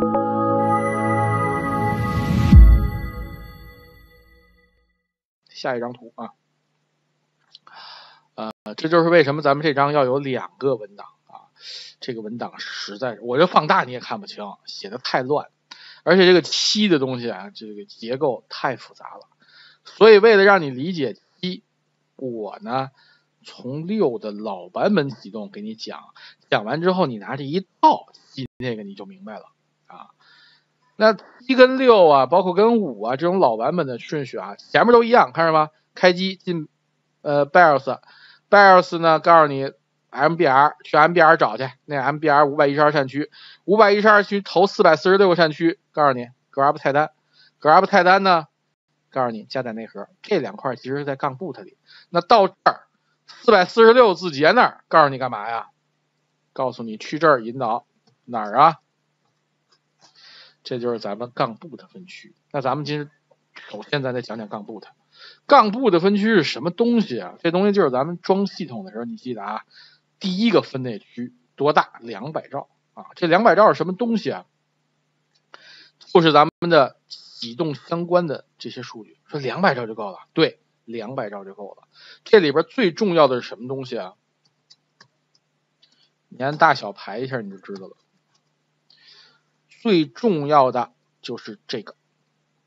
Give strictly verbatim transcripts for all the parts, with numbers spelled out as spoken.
下一张图啊，呃，这就是为什么咱们这张要有两个文档啊。这个文档实在是，我这放大你也看不清，写的太乱，而且这个七的东西啊，这个结构太复杂了。所以为了让你理解七，我呢从六的老版本启动给你讲，讲完之后你拿这一套七那个你就明白了啊。那七跟六啊，包括跟五啊这种老版本的顺序啊，前面都一样，看着吗？开机进呃 B I O S，B I O S 呢告诉你 M B R 去 M B R 找去，那 M B R 五百一十二扇区，五百一十二区头四百四十六个扇区，告诉你 grab 菜单 ，grab 菜单呢告诉你加载内核，这两块其实是在杠 boot 里。那到这儿四百四十六字节那儿告诉你干嘛呀？告诉你去这儿引导哪儿啊？这就是咱们杠 boot 分区。那咱们今天首先咱再讲讲杠 boot。杠 boot 分区是什么东西啊？这东西就是咱们装系统的时候，你记得啊，第一个分类区多大？两百兆啊。这两百兆是什么东西啊？就是咱们的启动相关的这些数据。说两百兆就够了？对，两百兆就够了。这里边最重要的是什么东西啊？你按大小排一下你就知道了。最重要的就是这个啊 ，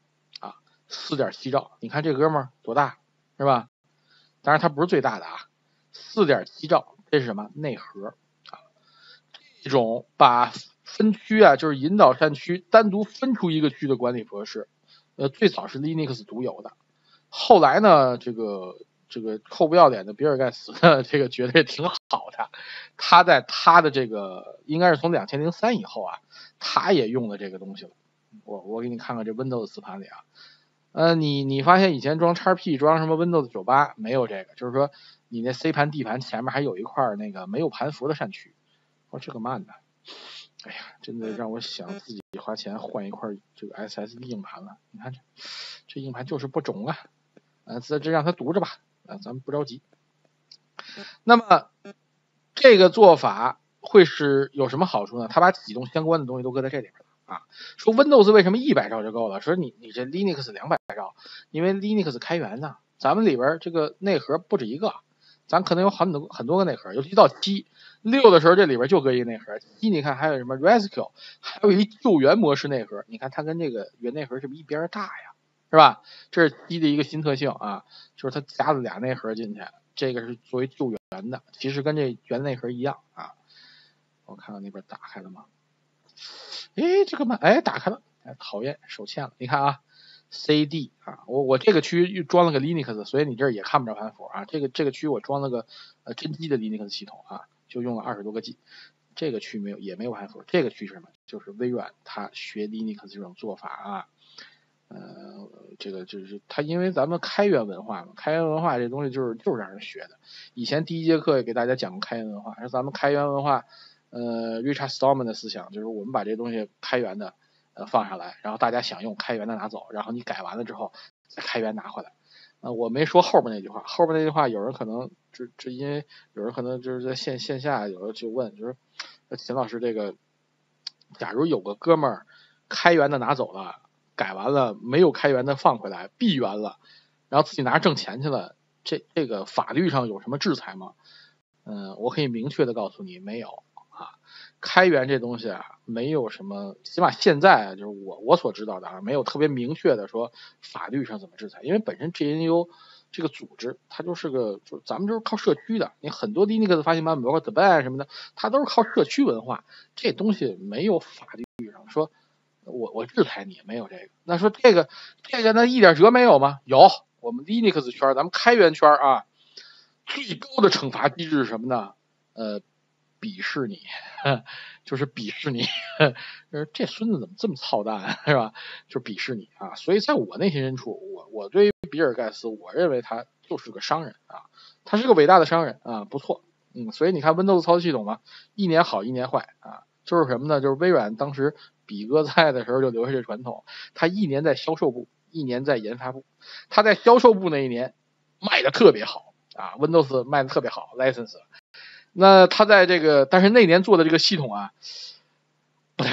四点七兆。你看这哥们儿多大，是吧？当然它不是最大的啊 ，四点七兆，这是什么？内核啊。这种把分区啊，就是引导扇区单独分出一个区的管理模式，呃，最早是 Linux 独有的。后来呢，这个这个臭不要脸的比尔盖茨呢，这个觉得也挺好的。他在他的这个应该是从两千零三以后啊，他也用了这个东西了。我我给你看看这 Windows 磁盘里啊，呃，你你发现以前装 X P 装什么 Windows 九十八没有这个，就是说你那 C 盘 D 盘前面还有一块那个没有盘符的扇区。我说这个慢的，哎呀，真的让我想自己花钱换一块这个 S S D 硬盘了。你看这这硬盘就是不中啊，呃，这这让他读着吧，啊，咱们不着急。那么这个做法会是有什么好处呢？他把启动相关的东西都搁在这里边了啊。说 Windows 为什么一百兆就够了？说你你这 Linux 两百兆，因为 Linux 开源呢，咱们里边这个内核不止一个，咱可能有很多很多个内核，尤其到七六的时候，这里边就搁一个内核。七你看还有什么 Rescue， 还有一救援模式内核，你看它跟这个原内核是不是一边大呀？是吧？这是七的一个新特性啊，就是它加了俩内核进去，这个是作为救援的，其实跟这原内核一样啊。我看看那边打开了吗？哎，这个慢，哎，打开了，哎，讨厌，手欠了。你看啊 ，C D 啊，我我这个区又装了个 Linux， 所以你这儿也看不着盘符啊。这个这个区我装了个呃真机的 Linux 系统啊，就用了二十多个 G。这个区没有，也没有盘符。这个区是什么？就是微软它学 Linux 这种做法啊。呃，这个就是它，因为咱们开源文化嘛，开源文化这东西就是就是让人学的。以前第一节课也给大家讲过开源文化，是咱们开源文化，呃 ，Richard Stallman 的思想就是我们把这东西开源的呃放上来，然后大家想用开源的拿走，然后你改完了之后再开源拿回来。呃，我没说后边那句话，后边那句话有人可能就就因为有人可能就是在线线下有人就问，就是秦老师这个，假如有个哥们儿开源的拿走了。改完了没有开源的放回来，闭源了，然后自己拿着挣钱去了，这这个法律上有什么制裁吗？嗯、呃，我可以明确的告诉你，没有啊。开源这东西啊，没有什么，起码现在就是我我所知道的啊，没有特别明确的说法律上怎么制裁，因为本身 G N U 这个组织它就是个，就咱们就是靠社区的，你很多 Linux 的发行版，包括 Debian 什么的，它都是靠社区文化，这东西没有法律上说。我我制裁你没有这个，那说这个这个那一点辙没有吗？有，我们 Linux 圈咱们开源圈啊，最高的惩罚机制是什么呢？呃，鄙视你，就是鄙视你，就是这孙子怎么这么操蛋，是吧？就是鄙视你啊！所以在我内心深处，我我对于比尔盖茨，我认为他就是个商人啊，他是个伟大的商人啊，不错，嗯，所以你看 Windows 操作系统嘛，一年好一年坏啊。就是什么呢？就是微软当时比哥在的时候就留下这传统，他一年在销售部，一年在研发部。他在销售部那一年卖的特别好啊 ，Windows 卖的特别好 ，license。那他在这个，但是那年做的这个系统啊不太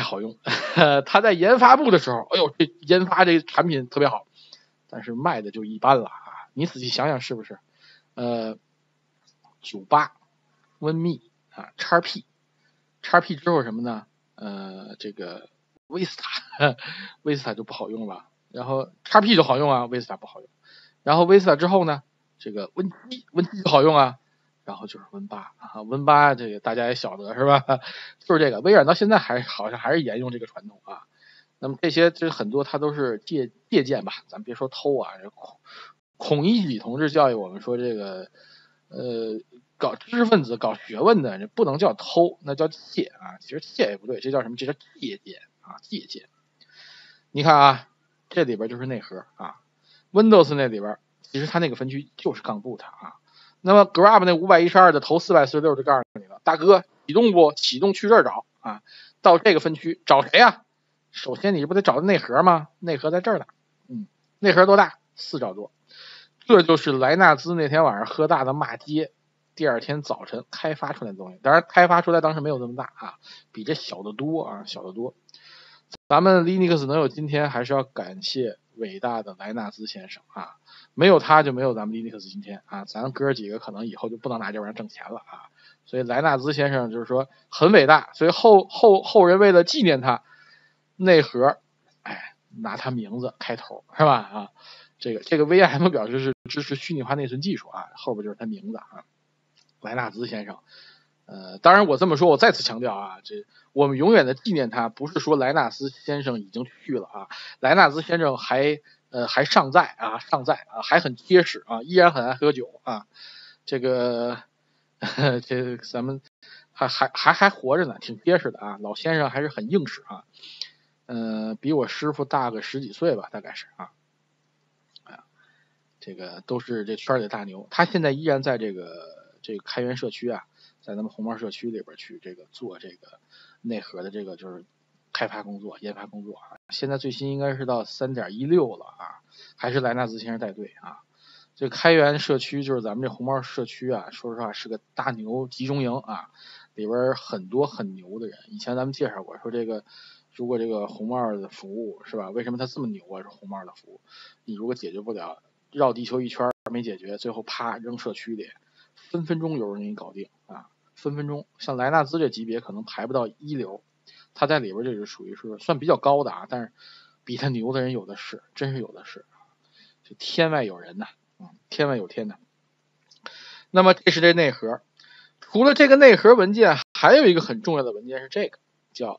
好用。他在研发部的时候，哎呦，这研发这产品特别好，但是卖的就一般了啊。你仔细想想是不是？呃，九八、温密啊、叉 P、叉 P 之后什么呢？呃，这个威斯塔，威斯塔就不好用了。然后叉 P 就好用啊，威斯塔不好用。然后威斯塔之后呢，这个温七，温七就好用啊。然后就是温八啊，温八这个大家也晓得是吧？就是这个微软到现在还好像还是沿用这个传统啊。那么这些就是很多它都是借借鉴吧，咱别说偷啊。孔孔乙己同志教育我们说，这个呃搞知识分子搞学问的，这不能叫偷，那叫借啊。其实借也不对，这叫什么？这叫借鉴啊，借鉴。你看啊，这里边就是内核啊 ，Windows 那里边其实它那个分区就是杠 boot 啊。那么 grab 那五百一十二的头四百四十六就告诉你了，大哥启动不？启动去这儿找啊，到这个分区找谁啊？首先你不得找内核吗？内核在这儿呢，嗯，内核多大？四兆多。这就是莱纳兹那天晚上喝大的骂街，第二天早晨开发出来的东西。当然开发出来当时没有这么大啊，比这小得多啊，小得多。咱们 Linux 能有今天，还是要感谢伟大的莱纳兹先生啊，没有他就没有咱们 Linux 今天啊，咱哥几个可能以后就不能拿这玩意儿挣钱了啊。所以莱纳兹先生就是说很伟大，所以后后后人为了纪念他，内核哎拿他名字开头是吧啊？这个这个 V M 表示是支持虚拟化内存技术啊，后边就是他名字啊，莱纳兹先生。呃，当然我这么说，我再次强调啊，这我们永远的纪念他，不是说莱纳斯先生已经去了啊，莱纳斯先生还呃还尚在啊，尚在啊，还很结实啊，依然很爱喝酒啊，这个呵这个咱们还还还还活着呢，挺结实的啊，老先生还是很硬实啊，呃，比我师傅大个十几岁吧，大概是啊，啊，这个都是这圈里大牛，他现在依然在这个这个开源社区啊。在咱们红帽社区里边去这个做这个内核的这个就是开发工作、研发工作啊。现在最新应该是到 三点一六 了啊，还是莱纳兹先生带队啊。这个开源社区就是咱们这红帽社区啊，说实话是个大牛集中营啊，里边很多很牛的人。以前咱们介绍过，说这个如果这个红帽的服务是吧？为什么它这么牛啊？是红帽的服务，你如果解决不了，绕地球一圈没解决，最后啪扔社区里，分分钟有人给你搞定啊。分分钟，像莱纳兹这级别可能排不到一流，他在里边这是属于是算比较高的啊，但是比他牛的人有的是，真是有的是，就天外有人呐，嗯，天外有天呐。那么这是这内核，除了这个内核文件，还有一个很重要的文件是这个，叫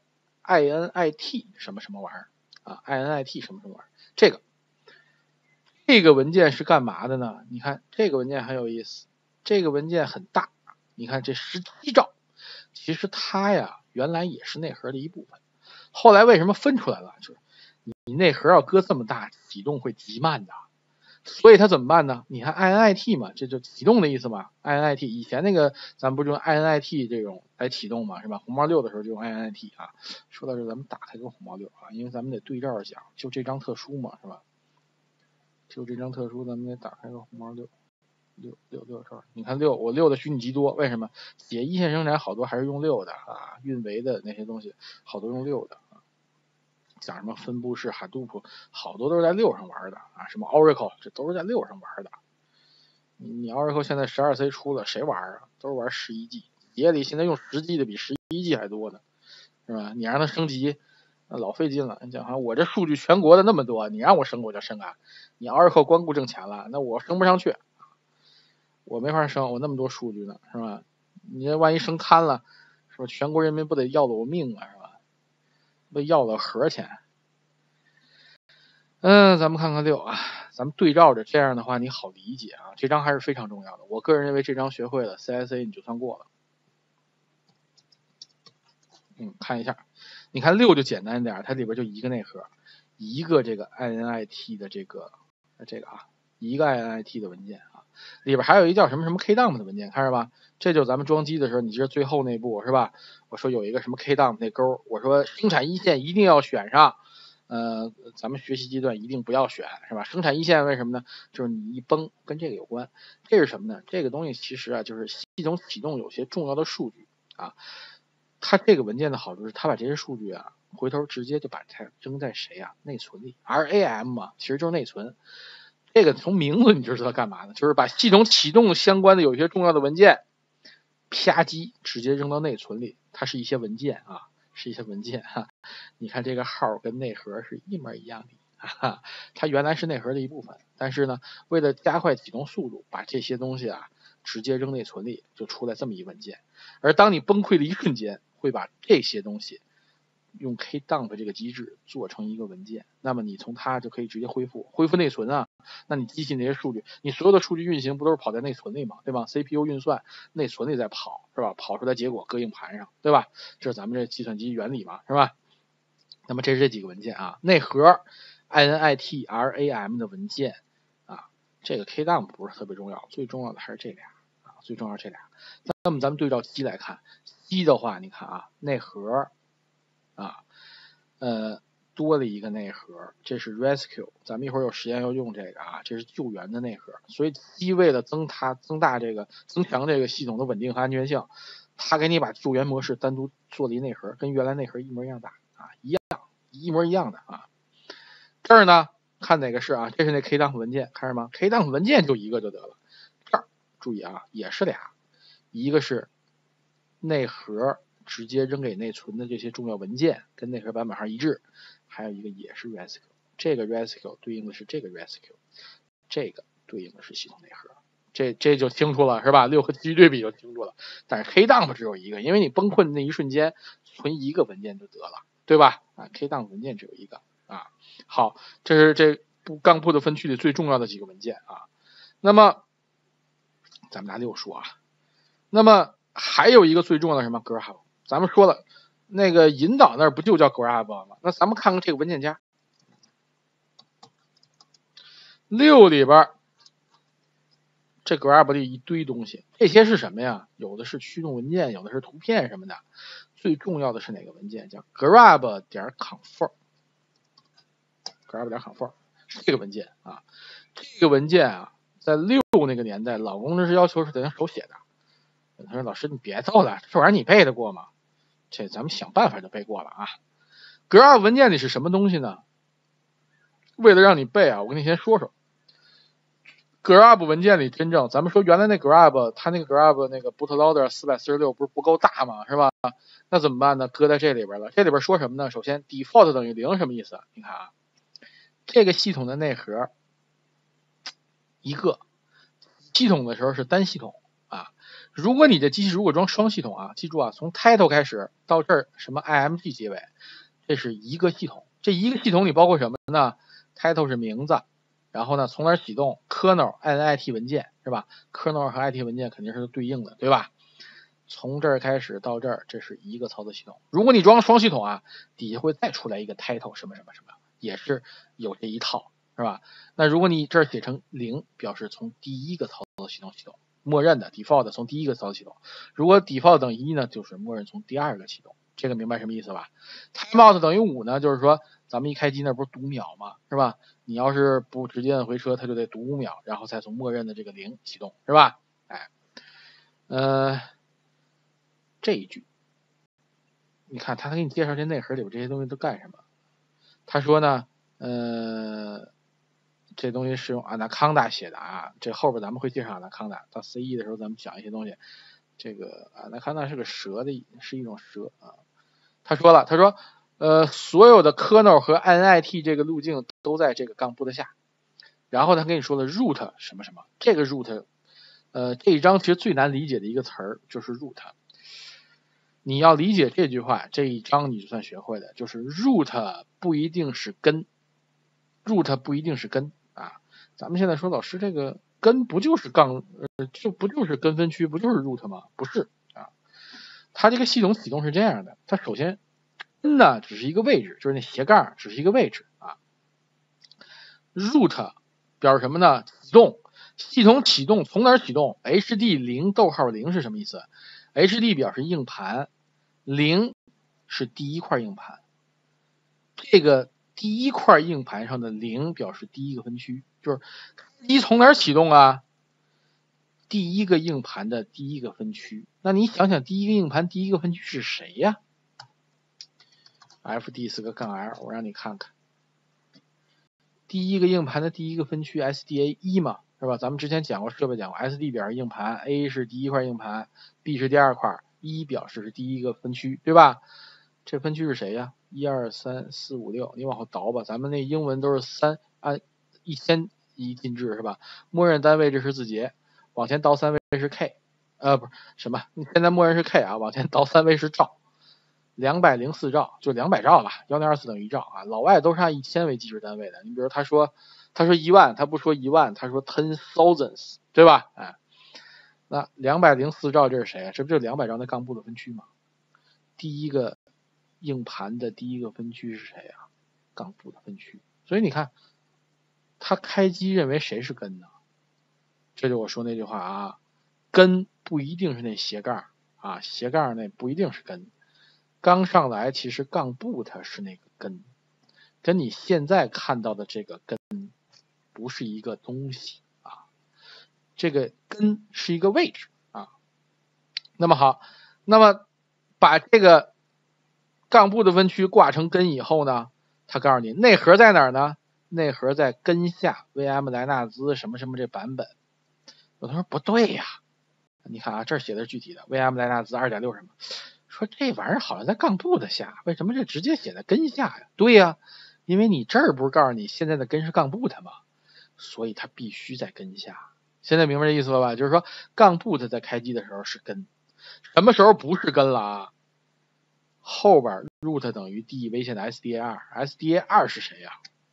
init 什么什么玩意儿啊 ，init 什么什么玩意儿，这个这个文件是干嘛的呢？你看这个文件很有意思，这个文件很大。你看这十七兆，其实它呀原来也是内核的一部分，后来为什么分出来了？就是你内核要搁这么大，启动会极慢的，所以它怎么办呢？你看 init 嘛，这就启动的意思嘛 ，init 以前那个咱们不是用 init 这种来启动嘛，是吧？红帽六的时候就用 init 啊。说到这，咱们打开个红帽六啊，因为咱们得对照讲，就这张特殊嘛，是吧？就这张特殊，咱们得打开个红帽六。六六六这儿，你看六，我六的虚拟极多，为什么？写一线生产好多还是用六的啊，运维的那些东西好多用六的啊，讲什么分布式 Hadoop， 好多都是在六上玩的啊，什么 Oracle 这都是在六上玩的。你你 Oracle 现在 十二 C 出了，谁玩啊？都是玩十一 G， 企业里现在用十 G 的比十一 G 还多呢，是吧？你让它升级，老费劲了。你讲哈，我这数据全国的那么多，你让我升我就升啊。你 Oracle 光顾挣钱了，那我升不上去。我没法升，我那么多数据呢，是吧？你这万一升贪了，是吧？全国人民不得要了我命啊，是吧？被要了盒钱。嗯，咱们看看六啊，咱们对照着，这样的话你好理解啊。这张还是非常重要的，我个人认为这张学会了 C S A 你就算过了。嗯，看一下，你看六就简单点，它里边就一个内核，一个这个 init 的这个这个啊，一个 init 的文件啊，里边还有一叫什么什么 kdump 的文件，看着吧？这就是咱们装机的时候，你知道最后那步是吧？我说有一个什么 kdump 那勾，我说生产一线一定要选上，呃，咱们学习阶段一定不要选，是吧？生产一线为什么呢？就是你一崩跟这个有关，这是什么呢？这个东西其实啊，就是系统启动有些重要的数据啊。它这个文件的好处是，它把这些数据啊，会回头直接就把它扔在谁啊？内存里 ，R A M 嘛，其实就是内存。这个从名字你就知道干嘛呢？就是把系统启动相关的有一些重要的文件，啪叽直接扔到内存里。它是一些文件啊，是一些文件哈。你看这个号跟内核是一模一样的。哈，它原来是内核的一部分，但是呢，为了加快启动速度，把这些东西啊直接扔内存里，就出来这么一文件。而当你崩溃的一瞬间，会把这些东西用 Kdump 这个机制做成一个文件，那么你从它就可以直接恢复恢复内存啊。那你机器那些数据，你所有的数据运行不都是跑在内存里吗？对吧 ？C P U 运算内存里在跑，是吧？跑出来结果搁硬盘上，对吧？这是咱们这计算机原理嘛，是吧？那么这是这几个文件啊，内核 I N I T R A M 的文件啊，这个 Kdump 不是特别重要，最重要的还是这俩啊，最重要这俩。那么咱们对照 C 来看 ，C 的话，你看啊，内核啊，呃，多了一个内核，这是 Rescue， 咱们一会儿有时间要用这个啊，这是救援的内核。所以 C 为了增它增大这个增强这个系统的稳定和安全性，它给你把救援模式单独做了一内核，跟原来内核一模一样大啊，一样一模一样的啊。这儿呢，看哪个是啊？这是那 Kdump 文件，看着吗 ？Kdump 文件就一个就得了。这儿注意啊，也是俩，一个是内核直接扔给内存的这些重要文件，跟内核版本上一致，还有一个也是 Rescue， 这个 Rescue 对应的是这个 Rescue， 这个对应的是系统内核。这这就清楚了是吧？六和七对比就清楚了。但是 Kdump 只有一个，因为你崩溃的那一瞬间存一个文件就得了，对吧？啊 ，Kdump 文件只有一个。啊，好，这是这钢铺的分区里最重要的几个文件啊。那么咱们拿六说啊，那么还有一个最重要的什么 grab， 咱们说了那个引导那儿不就叫 grab 吗？那咱们看看这个文件夹，六里边这 grab 里一堆东西，这些是什么呀？有的是驱动文件，有的是图片什么的。最重要的是哪个文件？叫 grab 点 confirm。grab 点 confirm 是这个文件啊，这个文件啊，在六那个年代，老工程师要求是得用手写的。他说：“老师，你别逗了，这玩意儿你背得过吗？”这咱们想办法就背过了啊。grab 文件里是什么东西呢？为了让你背啊，我跟你先说说。grab 文件里真正，咱们说原来那 grab， 它那个 grab 那个 bootloader 四百四十六不是不够大吗？是吧？那怎么办呢？搁在这里边了。这里边说什么呢？首先 default 等于零什么意思？你看啊。这个系统的内核一个，系统的时候是单系统啊。如果你的机器如果装双系统啊，记住啊，从 title 开始到这儿什么 I M G 结尾，这是一个系统。这一个系统里包括什么呢？ title 是名字，然后呢从哪启动 kernel I N I T 文件是吧？ kernel 和 I T 文件肯定是对应的，对吧？从这儿开始到这儿，这是一个操作系统。如果你装双系统啊，底下会再出来一个 title 什么什么什么，也是有这一套，是吧？那如果你这儿写成零，表示从第一个操作系统启动，默认的 default 从第一个操作系统。如果 default 等于一呢，就是默认从第二个启动。这个明白什么意思吧？ timeout 等于五呢，就是说咱们一开机那不是读秒吗？是吧？你要是不直接按回车，它就得读五秒，然后才从默认的这个零启动，是吧？哎，呃，这一句，你看他给你介绍这内核里边这些东西都干什么？他说呢，呃，这东西是用 Anaconda 写的啊，这后边咱们会介绍 Anaconda， 到 C E 的时候咱们讲一些东西。这个 Anaconda 是个蛇的，是一种蛇啊。他说了，他说，呃，所有的 kernel 和 I N I T 这个路径都在这个钢铺的下。然后他跟你说了 root 什么什么，这个 root， 呃，这一章其实最难理解的一个词儿就是 root。你要理解这句话，这一章你就算学会了，就是 root 不一定是根 ，root 不一定是根啊。咱们现在说老师这个根不就是杠，呃，就不就是根分区，不就是 root 吗？不是啊，它这个系统启动是这样的，它首先根呢只是一个位置，就是那斜杠只是一个位置啊。root 表示什么呢？启动，系统启动从哪儿启动 ？H D 零逗号零是什么意思 ？H D 表示硬盘。零是第一块硬盘，这个第一块硬盘上的零表示第一个分区，就是一从哪儿启动啊？第一个硬盘的第一个分区。那你想想，第一个硬盘第一个分区是谁呀？ F D 四个杠 L， 我让你看看，第一个硬盘的第一个分区 S D A 一嘛，是吧？咱们之前讲过设备讲过 ，S D 表示硬盘 ，A 是第一块硬盘 ，B 是第二块，一表示是第一个分区，对吧？这分区是谁呀？一二三四五六，你往后倒吧，咱们那英文都是三，按一千一进制是吧？默认单位这是字节，往前倒三位是 K， 呃不是什么，现在默认是 K 啊，往前倒三位是兆。两百零四兆就两百兆吧，一零二四等于一兆啊。老外都是按一千为计时单位的。你比如他说他说一万，他不说一万，他说 ten thousands， 对吧？哎，那两百零四兆这是谁啊？这不就是两百兆那杠部的分区吗？第一个硬盘的第一个分区是谁啊？杠部的分区。所以你看，他开机认为谁是根呢？这就我说那句话啊，根不一定是那斜杠啊，斜杠那不一定是根。刚上来其实杠部它是那个根，跟你现在看到的这个根不是一个东西啊，这个根是一个位置啊。那么好，那么把这个杠部的分区挂成根以后呢，他告诉你内核在哪儿呢？内核在根下 V M 莱纳兹什么什么这版本。有同学说不对呀，你看啊，这儿写的是具体的 V M 莱纳兹 二点六 什么。说这玩意儿好像在杠部的下，为什么这直接写在根下呀？对呀，因为你这儿不是告诉你现在的根是杠部的吗？所以它必须在根下。现在明白这意思了吧？就是说杠部的在开机的时候是根，什么时候不是根了啊？后边 root 等于 D 微线的 S D A 二 ，S D A 二 是谁呀？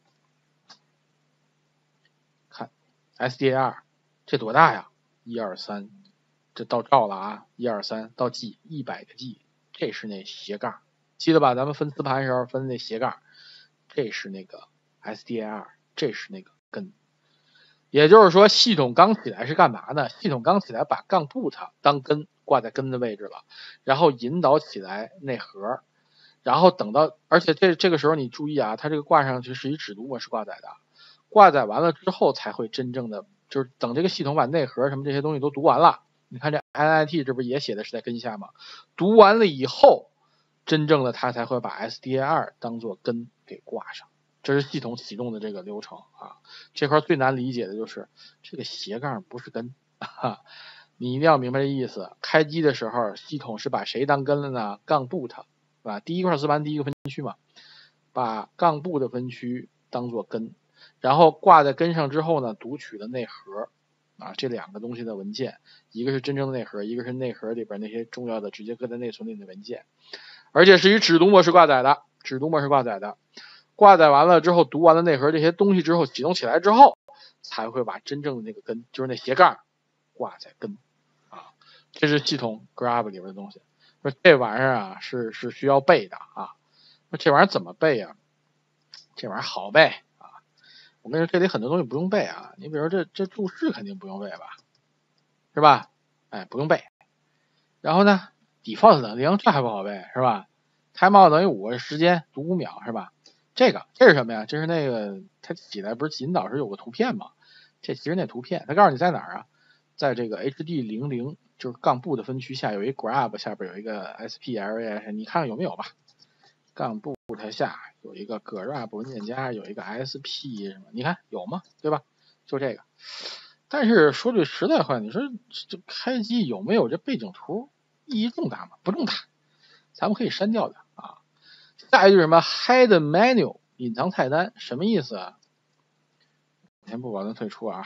看 S D A 二 这多大呀？一二三，这到兆了啊！一二三到 G 一百个 G。这是那斜杠，记得吧？咱们分磁盘时候分那斜杠，这是那个 S D A 二， 这是那个根。也就是说，系统刚起来是干嘛呢？系统刚起来把杠部它当根挂在根的位置了，然后引导起来内核，然后等到，而且这这个时候你注意啊，它这个挂上去是以只读模式挂载的，挂载完了之后才会真正的，就是等这个系统把内核什么这些东西都读完了。你看这 N I T 这不是也写的是在根下吗？读完了以后，真正的它才会把 S D A 二 当做根给挂上，这是系统启动的这个流程啊。这块最难理解的就是这个斜杠不是根，啊，你一定要明白这意思。开机的时候，系统是把谁当根了呢？杠部它，是吧？第一块磁盘第一个分区嘛，把杠部的分区当做根，然后挂在根上之后呢，读取了内核。啊，这两个东西的文件，一个是真正的内核，一个是内核里边那些重要的直接搁在内存里的文件，而且是以只读模式挂载的，只读模式挂载的，挂载完了之后，读完了内核这些东西之后，启动起来之后，才会把真正的那个根，就是那斜杠挂在根啊，这是系统 grab 里边的东西。说这玩意儿啊是是需要背的啊，那这玩意儿怎么背啊？这玩意儿好背。我跟你说，这里很多东西不用背啊，你比如说这这注释肯定不用背吧，是吧？哎，不用背。然后呢 ，default 等零这还不好背是吧 ？timeout 等于五时间读五秒是吧？这个这是什么呀？这是那个它起来不是引导时有个图片吗？这其实那图片，它告诉你在哪儿啊？在这个 H D 零零 就是杠部的分区下有一 grab， 下边有一个 S P L A， 你看看有没有吧？杠部它下有一个 grab 文件夹，有一个 S P 什么，你看有吗？对吧？就这个。但是说句实在话，你说这开机有没有这背景图意义重大吗？不重大，咱们可以删掉的啊。下一句什么 hide menu 隐藏菜单，什么意思啊？先不保证退出啊。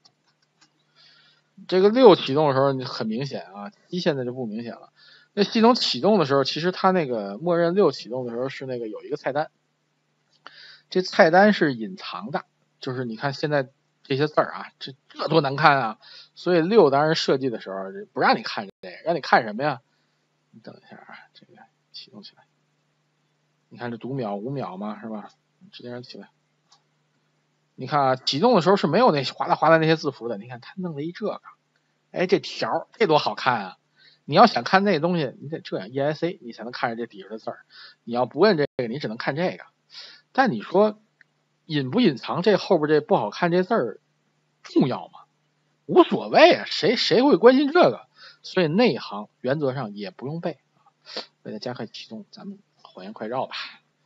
这个六启动的时候很明显啊，七现在就不明显了。那系统启动的时候，其实它那个默认六启动的时候是那个有一个菜单，这菜单是隐藏的，就是你看现在这些字儿啊，这这多难看啊！所以六当时设计的时候不让你看这个，让你看什么呀？你等一下啊，这个启动起来，你看这读秒五秒嘛，是吧？直接让起来。你看啊，启动的时候是没有那哗啦哗啦那些字符的，你看他弄了一这个，哎，这条这多好看啊！你要想看那东西，你得这样 E S A， 你才能看着这底下的字儿。你要不摁这个，你只能看这个。但你说隐不隐藏这后边这不好看这字儿重要吗？无所谓啊，谁谁会关心这个？所以内行原则上也不用背。为了加快启动，咱们还原快照吧。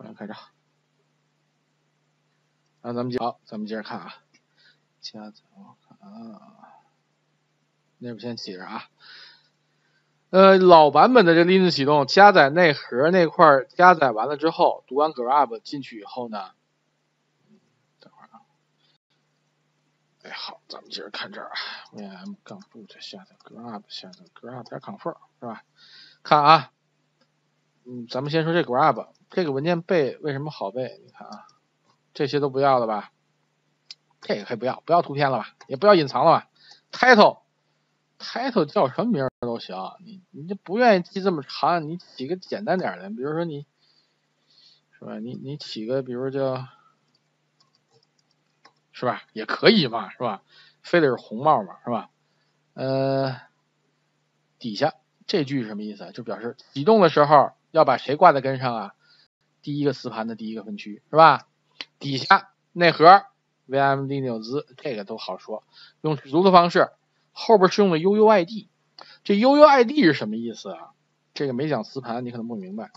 重新开账。那咱们接好，咱们接着看啊，加载我看啊，内部先起着啊。呃，老版本的这 Linux 启动加载内核那块加载完了之后，读完 grub 进去以后呢，等会儿啊，哎好，咱们接着看这儿啊 ，vm 杠 boot 下载 grub 下载 grub 点 confirm 是吧？看啊，嗯，咱们先说这 grub 这个文件背为什么好背？你看啊，这些都不要了吧？这个可以不要，不要图片了吧，也不要隐藏了吧 ？title title 叫什么名都行，你你就不愿意记这么长，你起个简单点的，比如说你是吧？你你起个比如叫是吧，也可以嘛，是吧？非得是红帽嘛，是吧？呃，底下这句是什么意思？就表示启动的时候要把谁挂在根上啊？第一个磁盘的第一个分区是吧？底下内核 vm linux 这个都好说，用取读的方式，后边是用的 U U I D， 这 U U I D 是什么意思啊？这个没讲磁盘，你可能不明白。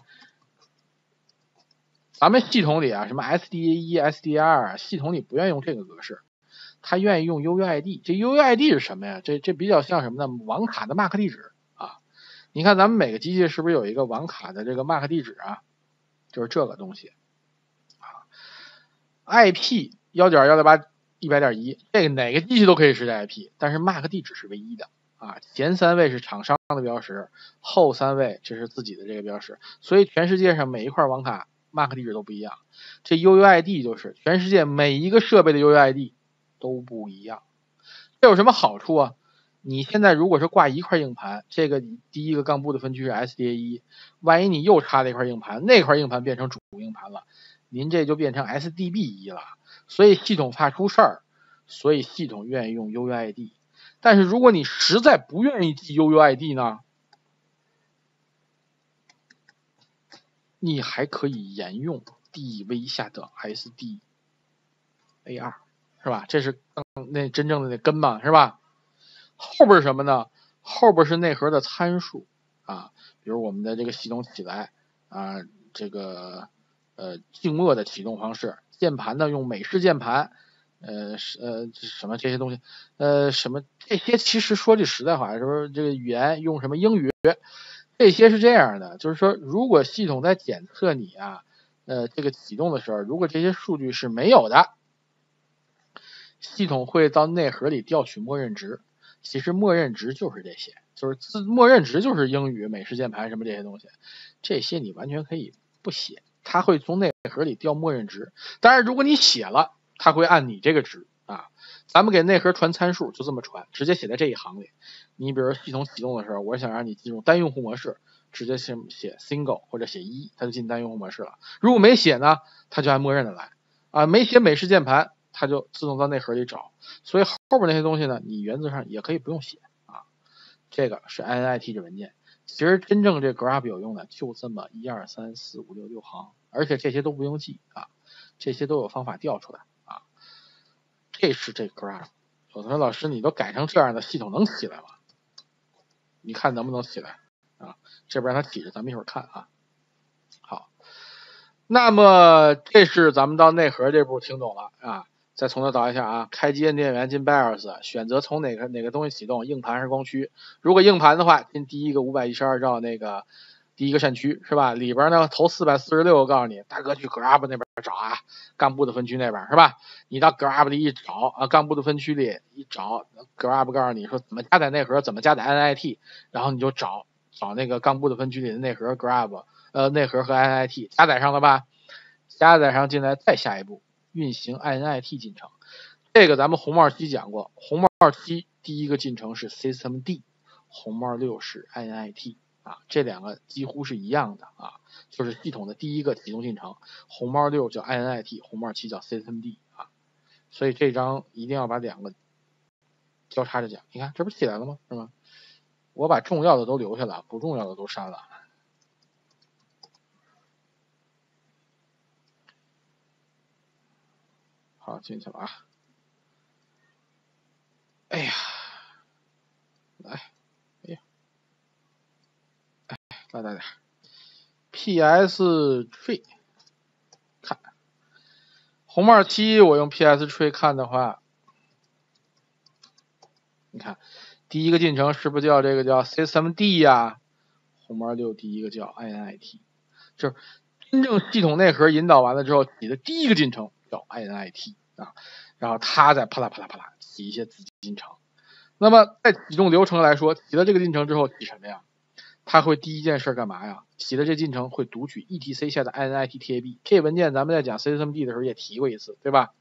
咱们系统里啊，什么 S D A 一、S D A 二 啊，系统里不愿意用这个格式，它愿意用 U U I D。这 U U I D 是什么呀？这这比较像什么呢？网卡的 M A C 地址啊。你看咱们每个机器是不是有一个网卡的这个 M A C 地址啊？就是这个东西啊。I P 一点一点八 一百点一，这个哪个机器都可以识别 I P， 但是 M A C 地址是唯一的啊。前三位是厂商的标识，后三位这是自己的这个标识，所以全世界上每一块网卡 M A C 地址都不一样。这 U U I D 就是全世界每一个设备的 U U I D 都不一样。这有什么好处啊？你现在如果是挂一块硬盘，这个第一个杠部的分区是 S D A 一， 万一你又插了一块硬盘，那块硬盘变成主硬盘了，您这就变成 S D B 一了，所以系统怕出事儿，所以系统愿意用 U U I D。 但是如果你实在不愿意记 U U I D 呢，你还可以沿用 D V 下的 S D A 二， 是吧？这是那真正的那根嘛，是吧？后边是什么呢？后边是内核的参数啊，比如我们的这个系统起来啊，这个呃静默的启动方式，键盘呢用美式键盘，呃呃什么这些东西，呃什么这些其实说句实在话，说这个语言用什么英语，这些是这样的，就是说如果系统在检测你啊，呃这个启动的时候，如果这些数据是没有的，系统会到内核里调取默认值。其实默认值就是这些，就是自默认值就是英语、美式键盘什么这些东西，这些你完全可以不写，它会从内核里调默认值。当然，如果你写了，它会按你这个值啊。咱们给内核传参数就这么传，直接写在这一行里。你比如系统启动的时候，我想让你进入单用户模式，直接写写 single 或者写一，它就进单用户模式了。如果没写呢，它就按默认的来啊。没写美式键盘，它就自动到内核里找。所以后边那些东西呢，你原则上也可以不用写啊。这个是 I N I T 这文件，其实真正这 grub 有用的就这么一二三四五六六行，而且这些都不用记啊，这些都有方法调出来啊。这是这 grub。有同学老师，你都改成这样的系统能起来吗？你看能不能起来啊？这边让它起着，咱们一会儿看啊。好，那么这是咱们到内核这步听懂了啊。再从头导一下啊，开机按电源进 BIOS， 选择从哪个哪个东西启动，硬盘还是光驱？如果硬盘的话，进第一个五百一十二兆那个第一个扇区是吧？里边呢头四百四十六，我告诉你，大哥去 grub 那边找啊，干部的分区那边是吧？你到 grub 里一找啊，干部的分区里一找 ，grub 告诉你说怎么加载内核，怎么加载 I N I T， 然后你就找找那个干部的分区里的内核 grub， 呃内核和 I N I T 加载上了吧？加载上进来，再下一步。运行 I N I T 进程，这个咱们红帽七讲过，红帽七第一个进程是 systemd， 红帽六是 I N I T 啊，这两个几乎是一样的啊，就是系统的第一个启动进程，红帽六叫 I N I T， 红帽七叫 systemd 啊，所以这章一定要把两个交叉着讲。你看这不起来了吗？是吗？我把重要的都留下了，不重要的都删了。好，进去了啊！哎呀，来，哎呀，哎，大大点。P S tree 红帽七我用 P S Tree 看的话，你看第一个进程是不是叫这个叫 System D 呀、啊？红帽六第一个叫 I N I T， 就是真正系统内核引导完了之后，起的第一个进程叫 I N I T 啊，然后它再啪啦啪啦啪啦起一些子进程。那么在启动流程来说，起了这个进程之后起什么呀？它会第一件事干嘛呀？起了这进程会读取 E T C 下的 I N I T T A B， 这文件咱们在讲 System D 的时候也提过一次，对吧？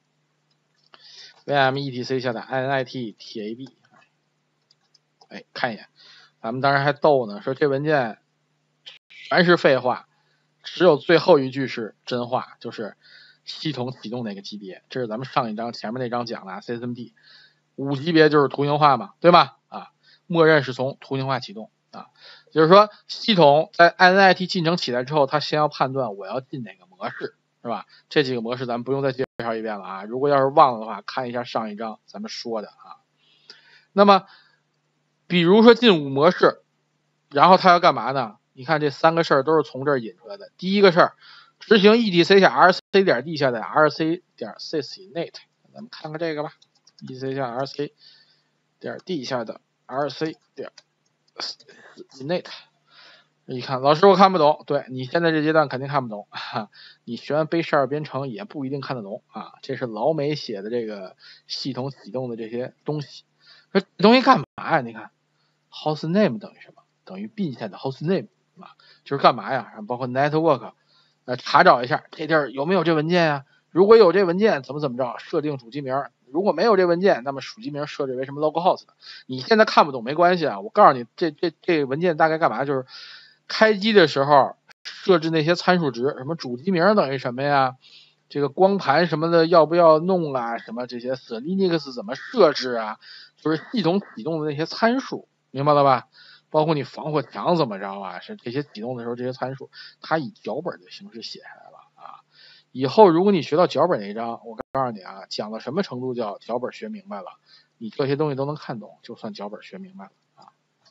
V M E T C 下的 I N I T T A B， 哎，看一眼，咱们当时还逗呢，说这文件全是废话，只有最后一句是真话，就是系统启动那个级别，这是咱们上一章前面那章讲的 System D 五级别就是图形化嘛，对吧？啊，默认是从图形化启动啊，就是说系统在 I N I T 进程起来之后，它先要判断我要进哪个模式，是吧？这几个模式咱们不用再介绍一遍了啊，如果要是忘了的话，看一下上一章咱们说的啊。那么比如说进五模式，然后它要干嘛呢？你看这三个事儿都是从这儿引出来的。第一个事儿，执行 E T C 下 R C 点 D 下的 R C 点 sysinit， 咱们看看这个吧。E T C 下 R C 点 D 下的 R C 点 sysinit， 你看老师我看不懂，对，你现在这阶段肯定看不懂，哈，你学完 Base 编程也不一定看得懂啊。这是老美写的这个系统启动的这些东西，这东西干嘛呀？你看 hostname 等于什么？等于 bin 下的 hostname 啊，就是干嘛呀？包括 network， 呃，查找一下这地儿有没有这文件呀？如果有这文件，怎么怎么着，设定主机名；如果没有这文件，那么主机名设置为什么 localhost。你现在看不懂没关系啊，我告诉你，这这这文件大概干嘛？就是开机的时候设置那些参数值，什么主机名等于什么呀？这个光盘什么的要不要弄啊？什么这些 Linux 怎么设置啊？就是系统启动的那些参数，明白了吧？包括你防火墙怎么着啊？是这些启动的时候这些参数，它以脚本的形式写下来了啊。以后如果你学到脚本那一章，我告诉你啊，讲到什么程度叫脚本学明白了，你这些东西都能看懂，就算脚本学明白了啊。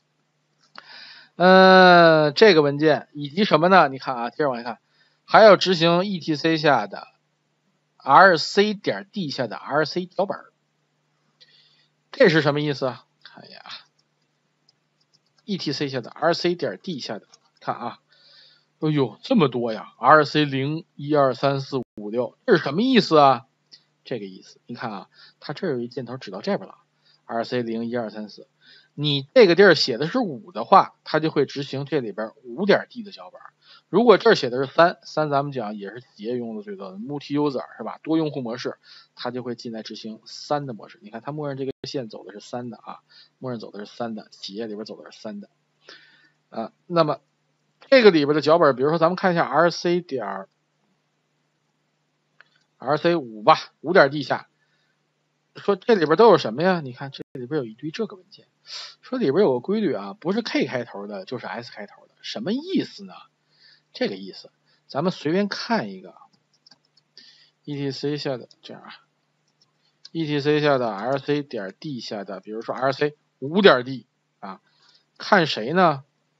嗯，这个文件以及什么呢？你看啊，接着往下看，还要执行 E T C 下的 R C 点 D 下的 R C 脚本，这是什么意思啊？看一眼啊 ，E T C 下的 R C 点 D 下的，看啊，哎呦，这么多呀 ！R C 零一二三四五六，这是什么意思啊？这个意思，你看啊，它这有一箭头指到这边了 ，R C 零一二三四。你这个地儿写的是五的话，它就会执行这里边五点 D 的脚本。如果这儿写的是三，三咱们讲也是企业用的最多的 multi user 是吧？多用户模式，它就会进来执行三的模式。你看它默认这个线走的是三的啊，默认走的是三的，企业里边走的是三的啊。那么这个里边的脚本，比如说咱们看一下 R C 点 R C 五吧，五点 D 下，说这里边都有什么呀？你看这里边有一堆这个文件。说里边有个规律啊，不是 K 开头的，就是 S 开头的，什么意思呢？这个意思，咱们随便看一个 E T C 下的这样啊 ，E T C 下的 R C 点 D 下的，比如说 R C 五点 D 啊，看谁呢？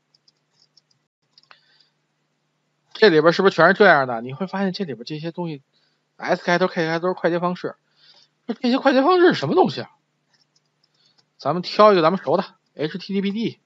这里边是不是全是这样的？你会发现这里边这些东西 S 开头 K 开头都是快捷方式，这些快捷方式是什么东西啊？咱们挑一个咱们熟的 H T T P D，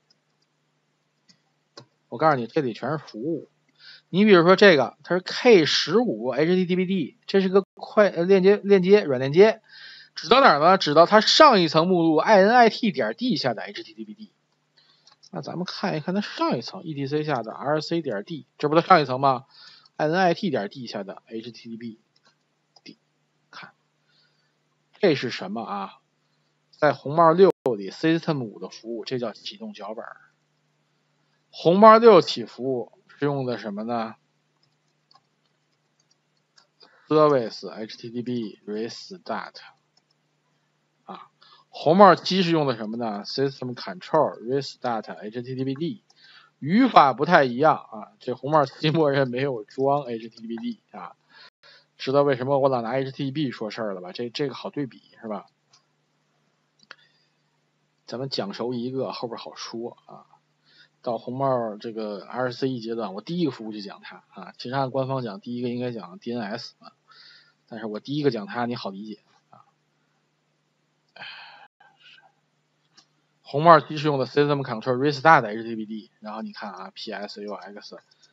我告诉你，这里全是服务。你比如说这个，它是 K 十五 H T T P D， 这是个快链接链接软链接，指到哪儿呢？指到它上一层目录 I N I T 点 D 下的 H T T P D。那咱们看一看它上一层 E T C 下的 R C 点 D， 这不是上一层吗 ？I N I T 点 D 下的 H T T P D， 看这是什么啊？在红帽六里 System 五的服务，这叫启动脚本。红帽六起服务是用的什么呢 ？Service H T T P Restart 啊，红帽七是用的什么呢 ？System Control Restart H T T P D， 语法不太一样啊。这红帽七默认没有装 H T T P D 啊，知道为什么我老拿 H T T P 说事儿了吧？这这个好对比是吧？咱们讲熟一个，后边好说啊。到红帽这个 R C 阶段，我第一个服务就讲它啊。其实按官方讲，第一个应该讲 D N S 啊。 但是我第一个讲它你好理解啊。红帽机是用的 System Control Restart H T T P， 然后你看啊 P S U X，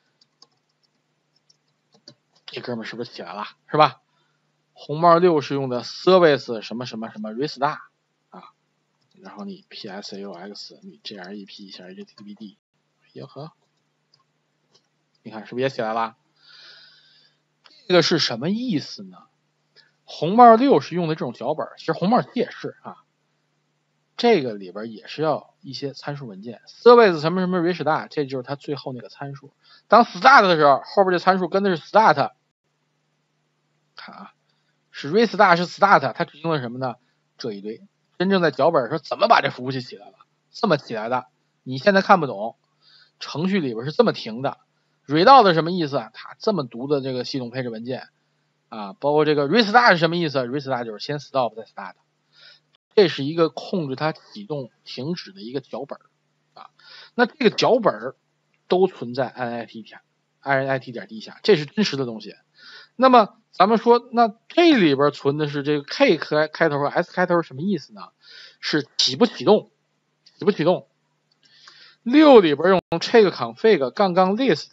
这哥们是不是起来了，是吧？红帽六是用的 Service 什么什么什么 Restart 啊，然后你 P S U X 你 G R E P 一下 H T T P D， 哟呵，你看是不是也起来了？这个是什么意思呢？红帽六是用的这种脚本，其实红帽七也是啊。这个里边也是要一些参数文件 ，service 什么什么 restart， 这就是它最后那个参数。当 start 的时候，后边这参数跟的是 start， 看啊，是 restart 是 start， 它指定了什么呢？这一堆。真正在脚本说怎么把这服务器起来了，这么起来的，你现在看不懂，程序里边是这么停的。read 的什么意思？它这么读的这个系统配置文件啊，包括这个 restart 是什么意思 ？restart 就是先 stop 再 start。这是一个控制它启动停止的一个脚本啊，那这个脚本都存在 I N I T 点 I N I T 点 D 下，这是真实的东西。那么咱们说，那这里边存的是这个 K 开开头和 S 开头是什么意思呢？是启不启动，启不启动。六里边用 check config 杠杠 list，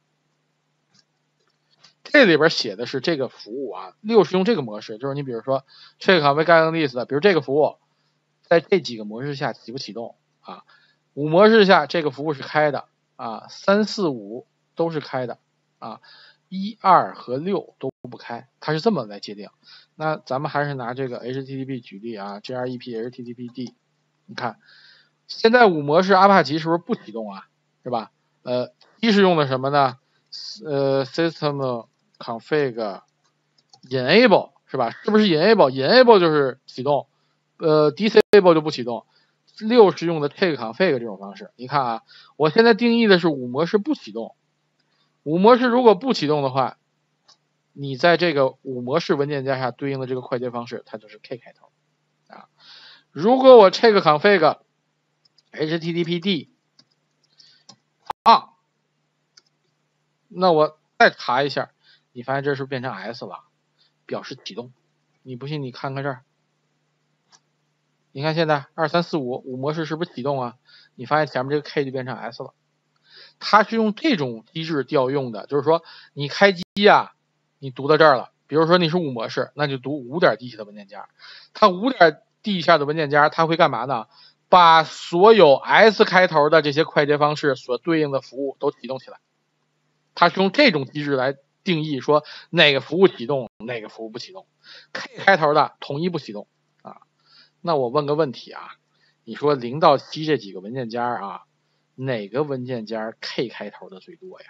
这里边写的是这个服务啊，六是用这个模式，就是你比如说 check config 杠杠 list， 比如这个服务在这几个模式下启不启动啊？五模式下这个服务是开的啊，三四五都是开的啊，一二和六都不开，它是这么来界定。那咱们还是拿这个 H T T P 举例啊 ，G R E P H T T P D， 你看现在五模式阿帕奇是不是不启动啊？是吧？呃，一是用的什么呢？呃 ，System Config Enable 是吧？是不是 Enable Enable 就是启动，呃 ，Disable 就不启动。六是用的 check config 这种方式。你看啊，我现在定义的是五模式不启动。五模式如果不启动的话，你在这个五模式文件夹下对应的这个快捷方式，它就是 K 开头啊。如果我 check config H T T P D 啊，那我再查一下，你发现这是变成 S 了，表示启动。你不信你看看这儿，你看现在二三四五五模式是不是启动啊？你发现前面这个 K 就变成 S 了。它是用这种机制调用的，就是说你开机啊，你读到这儿了，比如说你是五模式，那就读五点 D 下的文件夹。它五点 D 下的文件夹，它会干嘛呢？把所有 S 开头的这些快捷方式所对应的服务都启动起来。它是用这种机制来定义说哪个服务启动，哪个服务不启动。K 开头的统一不启动啊。那我问个问题啊，你说零到七这几个文件夹啊，哪个文件夹 K 开头的最多呀？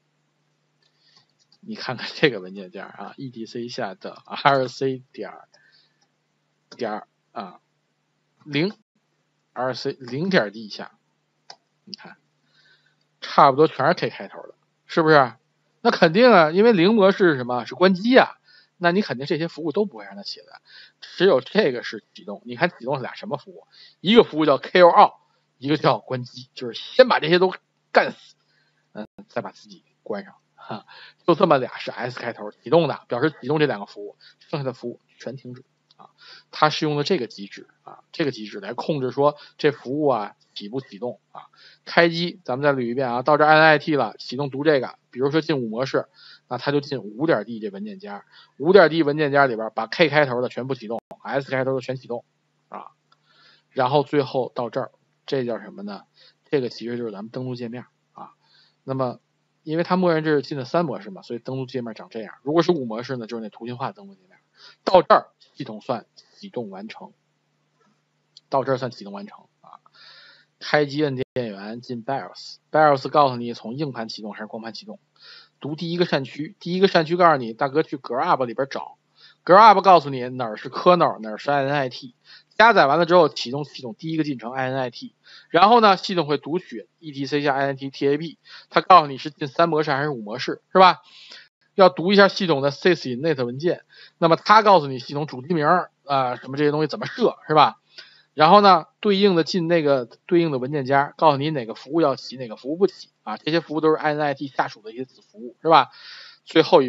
你看看这个文件夹啊 ，E D C 下的 R C 点点啊零 R C 零点 D 下，你看差不多全是 K 开头的，是不是？那肯定啊，因为零模式是什么？是关机啊。那你肯定这些服务都不会让它起来，只有这个是启动。你看启动是俩什么服务？一个服务叫 K O out， 一个叫关机，就是先把这些都干死，嗯，再把自己关上。哈，就这么俩是 S 开头启动的，表示启动这两个服务，剩下的服务全停止啊。它是用的这个机制啊，这个机制来控制说这服务啊启不启动啊。开机，咱们再捋一遍啊，到这 I N I T 了，启动读这个，比如说进五模式，那它就进五点 D 这文件夹，五点 D 文件夹里边把 K 开头的全部启动 ，S 开头的全启动啊，然后最后到这儿，这叫什么呢？这个其实就是咱们登录界面啊。那么因为它默认这是进的三模式嘛，所以登录界面长这样。如果是五模式呢，就是那图形化登录界面。到这儿系统算启动完成，到这儿算启动完成啊。开机按电源进 BIOS，BIOS 告诉你从硬盘启动还是光盘启动。读第一个扇区，第一个扇区告诉你大哥去 grub 里边找 ，grub 告诉你哪儿是 kernel， 哪儿是 I N I T。加载完了之后启动系统第一个进程 I N I T， 然后呢系统会读取 E T C 下 I N I T T A P， 它告诉你是进三模式还是五模式，是吧？要读一下系统的 sysinit 文件，那么它告诉你系统主机名啊、呃、什么这些东西怎么设，是吧？然后呢对应的进那个对应的文件夹，告诉你哪个服务要起哪个服务不起啊，这些服务都是 I N I T 下属的一些子服务，是吧？最后一步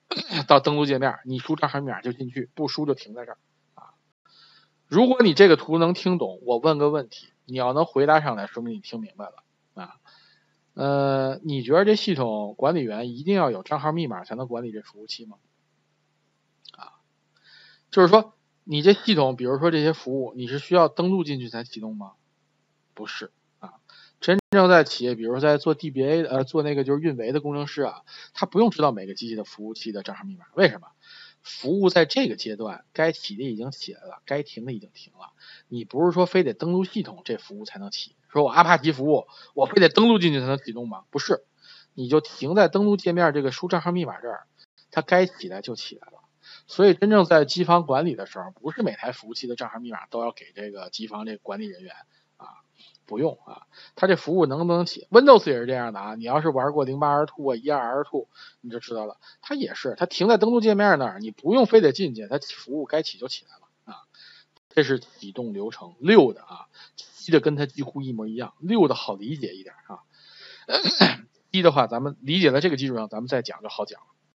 到登录界面，你输账号密码就进去，不输就停在这儿啊。如果你这个图能听懂，我问个问题，你要能回答上来，说明你听明白了啊。呃，你觉得这系统管理员一定要有账号密码才能管理这服务器吗？啊，就是说你这系统，比如说这些服务，你是需要登录进去才启动吗？不是啊，真正在企业，比如说在做 D B A 呃做那个就是运维的工程师啊，他不用知道每个机器的服务器的账号密码，为什么？服务在这个阶段该起的已经起来了，该停的已经停了，你不是说非得登录系统这服务才能起，说我阿帕奇服务我非得登录进去才能启动吗？不是，你就停在登录界面这个输账号密码这儿，它该起来就起来了。所以真正在机房管理的时候，不是每台服务器的账号密码都要给这个机房这个管理人员啊，不用啊，它这服务能不能起 ？Windows 也是这样的啊，你要是玩过零八 R 二 啊、一二 R 二，你就知道了，它也是，它停在登录界面那儿，你不用非得进去，它服务该起就起来了啊。这是启动流程，六的啊，七的跟它几乎一模一样，六的好理解一点啊，七的话咱们理解了这个基础上，咱们再讲就好讲了。